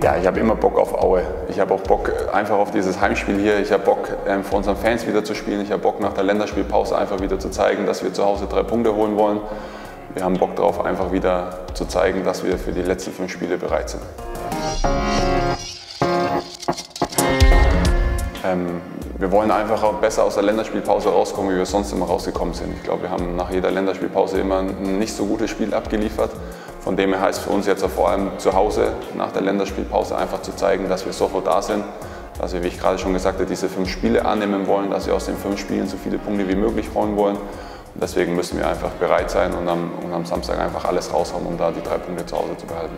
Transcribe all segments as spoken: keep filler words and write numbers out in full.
Ja, ich habe immer Bock auf Aue. Ich habe auch Bock einfach auf dieses Heimspiel hier. Ich habe Bock, ähm, vor unseren Fans wieder zu spielen. Ich habe Bock, nach der Länderspielpause einfach wieder zu zeigen, dass wir zu Hause drei Punkte holen wollen. Wir haben Bock darauf, einfach wieder zu zeigen, dass wir für die letzten fünf Spiele bereit sind. Ähm, wir wollen einfach auch besser aus der Länderspielpause rauskommen, wie wir sonst immer rausgekommen sind. Ich glaube, wir haben nach jeder Länderspielpause immer ein nicht so gutes Spiel abgeliefert. Von dem her heißt für uns jetzt auch vor allem zu Hause nach der Länderspielpause einfach zu zeigen, dass wir sofort da sind, dass wir, wie ich gerade schon gesagt habe, diese fünf Spiele annehmen wollen, dass wir aus den fünf Spielen so viele Punkte wie möglich holen wollen. Und deswegen müssen wir einfach bereit sein und am, und am Samstag einfach alles raushauen, um da die drei Punkte zu Hause zu behalten.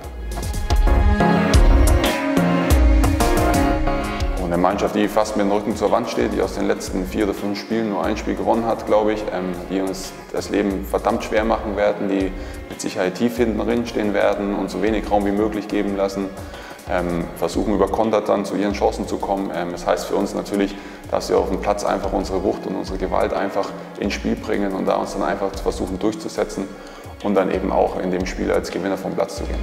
Und eine Mannschaft, die fast mit dem Rücken zur Wand steht, die aus den letzten vier oder fünf Spielen nur ein Spiel gewonnen hat, glaube ich, ähm, die uns das Leben verdammt schwer machen werden, die mit Sicherheit tief hinten drin stehen werden und so wenig Raum wie möglich geben lassen, ähm, versuchen über Konter dann zu ihren Chancen zu kommen. Ähm, das heißt für uns natürlich, dass wir auf dem Platz einfach unsere Wucht und unsere Gewalt einfach ins Spiel bringen und da uns dann einfach versuchen durchzusetzen und dann eben auch in dem Spiel als Gewinner vom Platz zu gehen.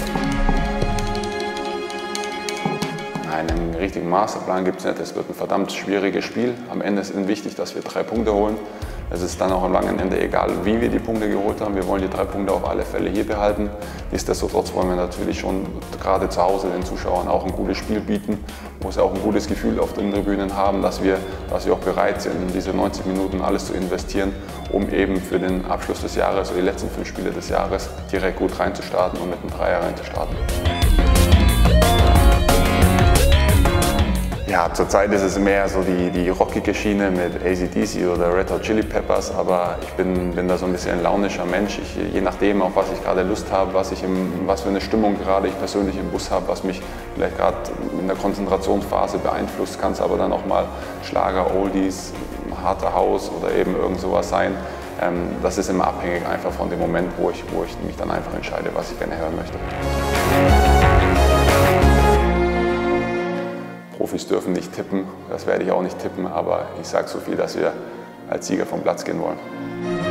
Einen richtigen Masterplan gibt es nicht. Es wird ein verdammt schwieriges Spiel. Am Ende ist es wichtig, dass wir drei Punkte holen. Es ist dann auch am langen Ende egal, wie wir die Punkte geholt haben. Wir wollen die drei Punkte auf alle Fälle hier behalten. Nichtsdestotrotz wollen wir natürlich schon gerade zu Hause den Zuschauern auch ein gutes Spiel bieten, wo sie auch ein gutes Gefühl auf den Tribünen haben, dass wir, dass wir auch bereit sind, in diese neunzig Minuten alles zu investieren, um eben für den Abschluss des Jahres oder die letzten fünf Spiele des Jahres direkt gut reinzustarten und mit einem Dreier reinzustarten. Ja, zurzeit ist es mehr so die, die rockige Schiene mit A C D C oder Red Hot Chili Peppers, aber ich bin, bin da so ein bisschen ein launischer Mensch. Ich, je nachdem, auf was ich gerade Lust habe, was, ich im, was für eine Stimmung gerade ich persönlich im Bus habe, was mich vielleicht gerade in der Konzentrationsphase beeinflusst, kann es aber dann auch mal Schlager, Oldies, harter Haus oder eben irgend sowas sein. Ähm, das ist immer abhängig einfach von dem Moment, wo ich, wo ich mich dann einfach entscheide, was ich gerne hören möchte. Profis dürfen nicht tippen, das werde ich auch nicht tippen, aber ich sage so viel, dass wir als Sieger vom Platz gehen wollen.